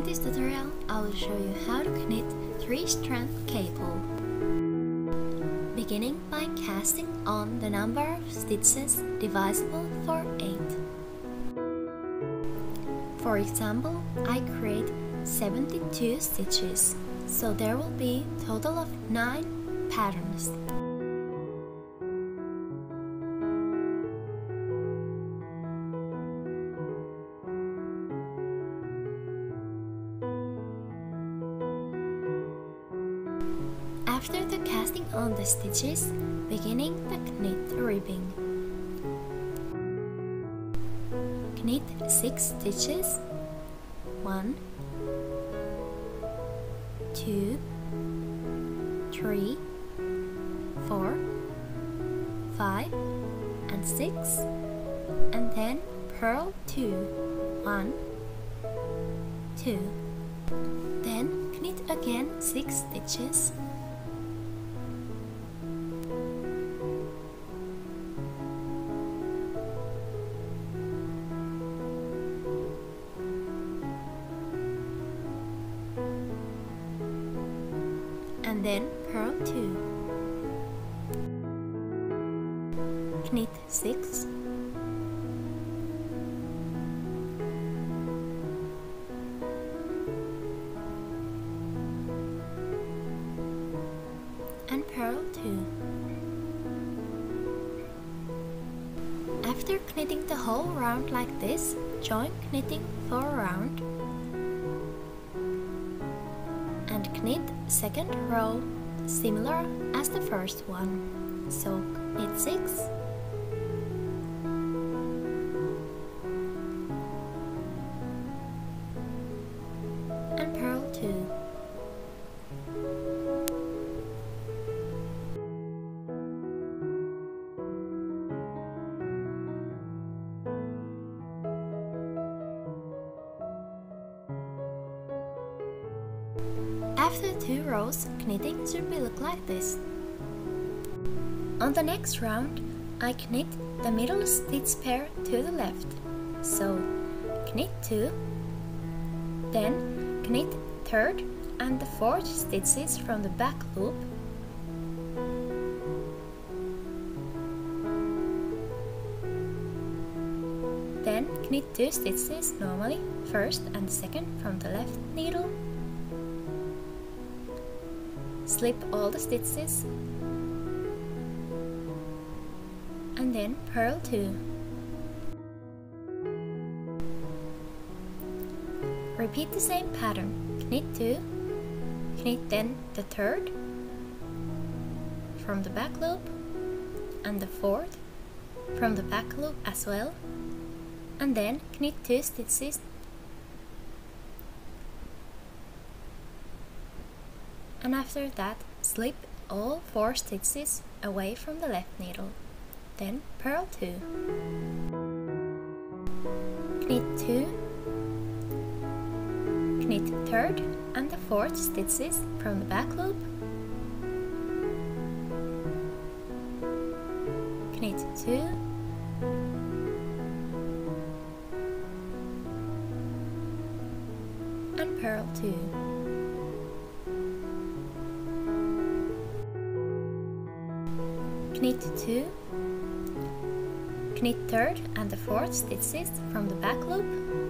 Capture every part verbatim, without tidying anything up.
this tutorial, I will show you how to knit three-strand cable. Beginning by casting on the number of stitches divisible for eight. For example, I create seventy-two stitches, so there will be a total of nine patterns. After the casting on the stitches, beginning the knit ribbing. Knit six stitches. One, two, three, four, five, and six, and then purl two. One, two. Then knit again six stitches. And then purl two. Knit six. And purl two. After knitting the whole round like this, join knitting four round and knit second row similar as the first one. So knit six, and purl two. After two rows, knitting should be look like this. On the next round, I knit the middle stitch pair to the left. So knit two, then knit third and the fourth stitches from the back loop, then knit two stitches normally, first and second from the left needle, slip all the stitches, and then purl two. Repeat the same pattern. Knit two, knit then the third from the back loop and the fourth from the back loop as well, and then knit two stitches, and after that slip all four stitches away from the left needle, then purl two. Knit two, knit third and the fourth stitches from the back loop, knit two, and purl two. Knit two, knit third and the fourth stitches from the back loop,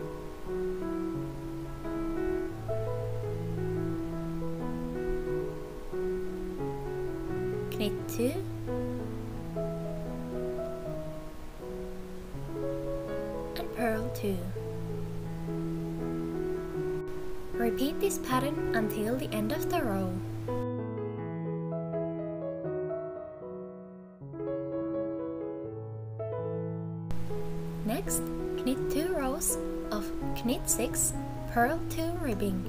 knit two, and purl two. Repeat this pattern until the end of the row. Next, knit two rows of knit six, purl two ribbing.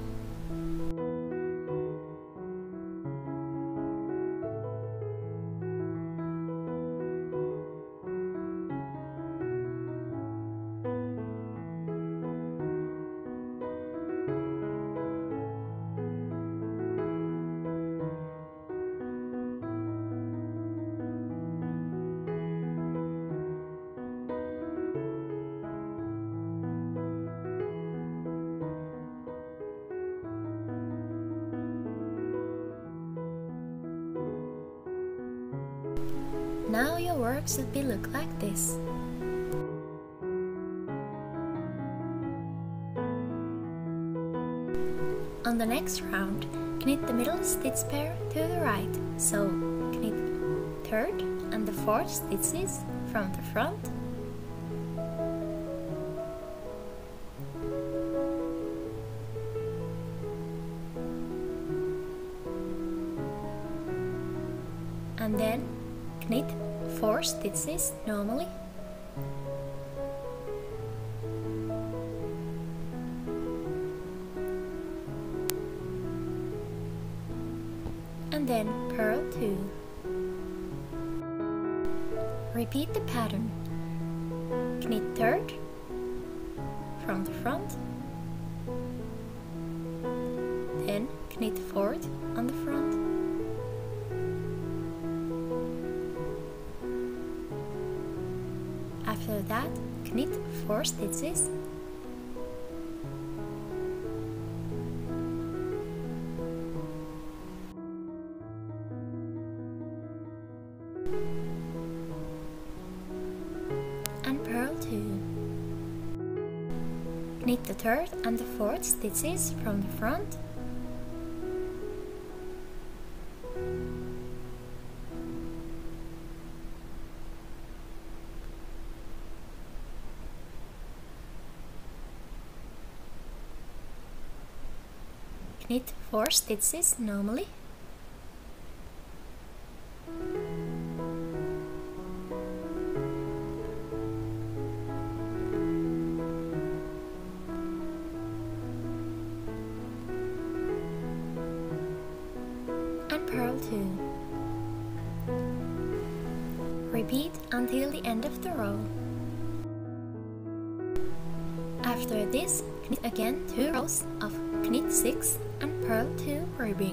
Now your work should be look like this. On the next round, knit the middle stitch pair to the right, so knit third and the fourth stitches from the front, and then knit four stitches normally, and then purl two. Repeat the pattern. Knit third from the front, then knit fourth on the front, after that knit four stitches, and purl two. Knit the third and the fourth stitches from the front, knit four stitches normally, and purl two. Repeat until the end of the row. After this, knit again two rows of knit six and purl two ribbing.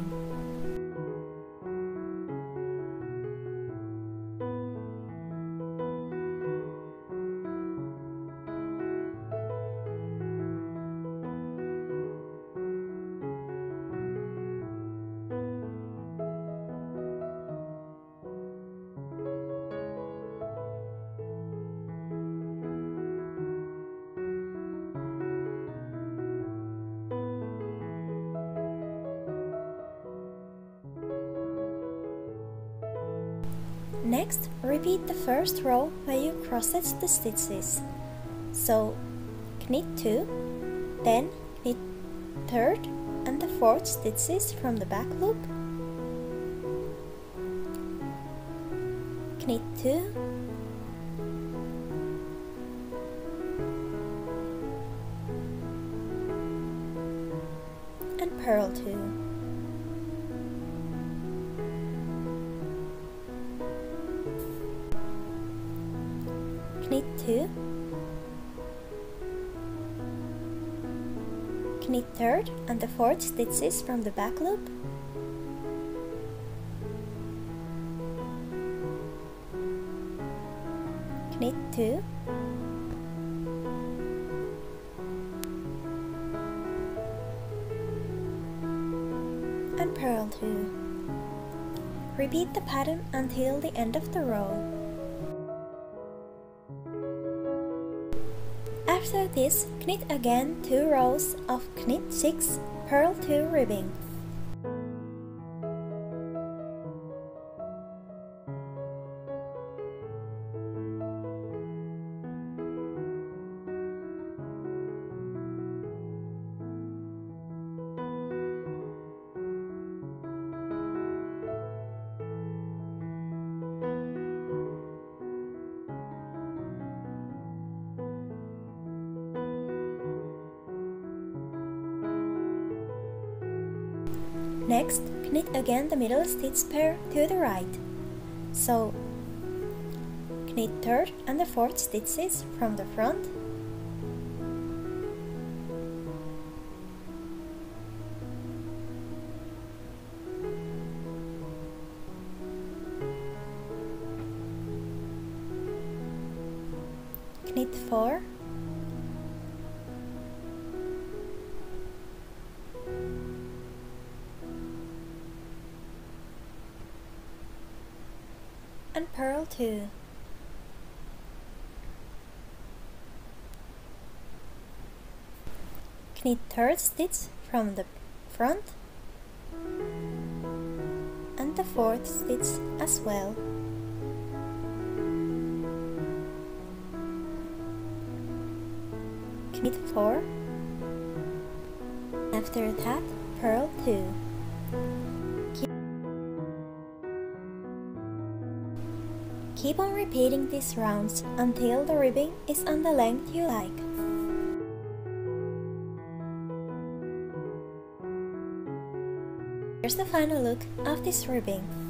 Next, repeat the first row where you cross-stitch the stitches. So, knit two, then knit third and the fourth stitches from the back loop, knit two, and purl two. Knit two, knit third and the fourth stitches from the back loop, knit two, and purl two. Repeat the pattern until the end of the row. After this, knit again two rows of knit six, purl two ribbing. Next, knit again the middle stitch pair to the right. So, knit third and the fourth stitches from the front, knit four, and purl two. Knit third stitch from the front and the fourth stitch as well. Knit four. After that, purl two. Keep, Keep on repeating these rounds until the ribbing is on the length you like. Here's the final look of this ribbing.